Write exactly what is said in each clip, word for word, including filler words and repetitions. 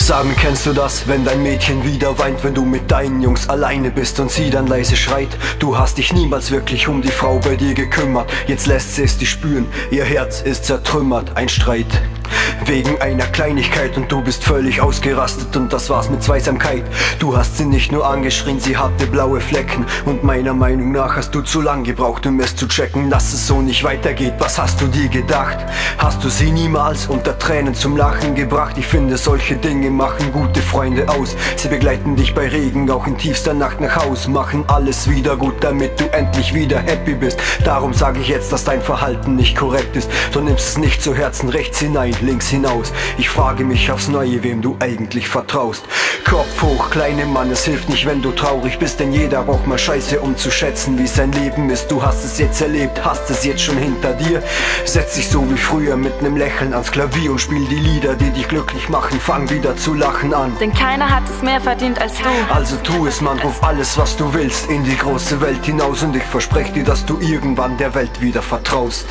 sagen, kennst du das, wenn dein Mädchen wieder weint, wenn du mit deinen Jungs alleine bist und sie dann leise schreit? Du hast dich niemals wirklich um die Frau bei dir gekümmert, jetzt lässt sie es dich spüren, ihr Herz ist zertrümmert, ein Streit wegen einer Kleinigkeit und du bist völlig ausgerastet und das war's mit Zweisamkeit. Du hast sie nicht nur angeschrien, sie hatte blaue Flecken und meiner Meinung nach hast du zu lang gebraucht, um es zu checken, dass es so nicht weitergeht. Was hast du dir gedacht? Hast du sie niemals unter Tränen zum Lachen gebracht? Ich finde, solche Dinge machen gute Freunde aus. Sie begleiten dich bei Regen, auch in tiefster Nacht nach Haus, machen alles wieder gut, damit du endlich wieder happy bist. Darum sage ich jetzt, dass dein Verhalten nicht korrekt ist. Du nimmst es nicht zu Herzen, rechts hinein, links hinaus. Ich frage mich aufs Neue, wem du eigentlich vertraust. Kopf hoch, kleine Mann, es hilft nicht, wenn du traurig bist, denn jeder braucht mal Scheiße, um zu schätzen, wie sein Leben ist. Du hast es jetzt erlebt, hast es jetzt schon hinter dir. Setz dich so wie früher mit nem Lächeln ans Klavier und spiel die Lieder, die dich glücklich machen. Fang wieder zu lachen an, denn keiner hat es mehr verdient als du. Also tu es, Mann, ruf alles, was du willst, in die große Welt hinaus und ich verspreche dir, dass du irgendwann der Welt wieder vertraust.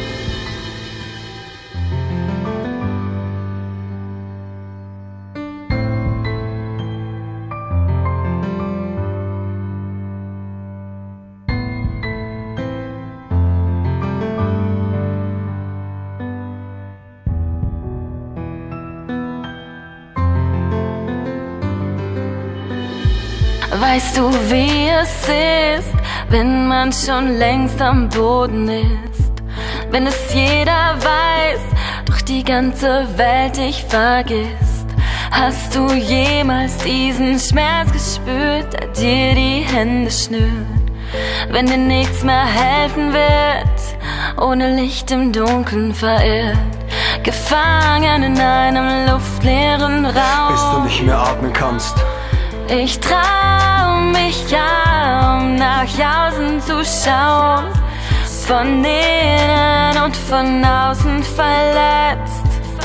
Weißt du, wie es ist, wenn man schon längst am Boden ist? Wenn es jeder weiß, doch die ganze Welt dich vergisst. Hast du jemals diesen Schmerz gespürt, der dir die Hände schnürt? Wenn dir nichts mehr helfen wird, ohne Licht im Dunkeln verirrt, gefangen in einem luftleeren Raum, bis du nicht mehr atmen kannst. Ich trau mich ja, um nach außen zu schauen, von innen und von außen verletzt.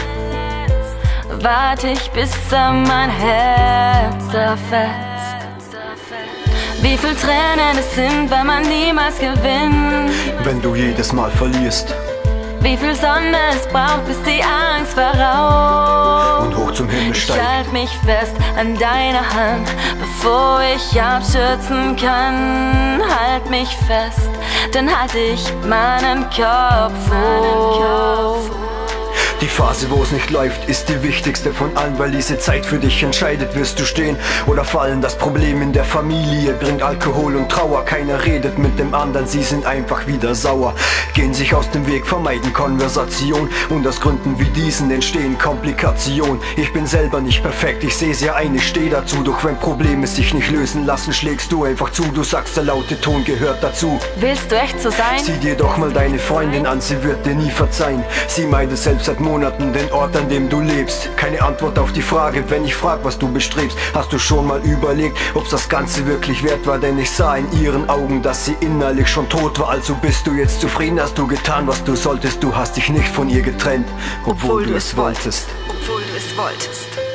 Warte ich, bis er mein Herz zerfetzt. Wie viel Tränen es sind, wenn man niemals gewinnt, wenn du jedes Mal verlierst. Wie viel Sonne es braucht, bis die Angst verraucht und hoch zum Himmel steigt. Ich halt mich fest an deiner Hand, bevor ich abstürzen kann. Halt mich fest, dann halte ich meinen Kopf hoch. Die Phase, wo es nicht läuft, ist die wichtigste von allen, weil diese Zeit für dich entscheidet, wirst du stehen oder fallen. Das Problem in der Familie bringt Alkohol und Trauer. Keiner redet mit dem anderen, sie sind einfach wieder sauer. Gehen sich aus dem Weg, vermeiden Konversation und aus Gründen wie diesen entstehen Komplikationen. Ich bin selber nicht perfekt, ich seh's ja ein, ich steh dazu. Doch wenn Probleme sich nicht lösen lassen, schlägst du einfach zu. Du sagst, der laute Ton gehört dazu. Willst du echt so sein? Sieh dir doch mal deine Freundin an, sie wird dir nie verzeihen. Sie meidet selbst seit Monaten den Ort, an dem du lebst. Keine Antwort auf die Frage, wenn ich frag, was du bestrebst. Hast du schon mal überlegt, ob's das Ganze wirklich wert war? Denn ich sah in ihren Augen, dass sie innerlich schon tot war. Also bist du jetzt zufrieden, hast du getan, was du solltest. Du hast dich nicht von ihr getrennt, obwohl, obwohl du es wolltest. Obwohl du es wolltest.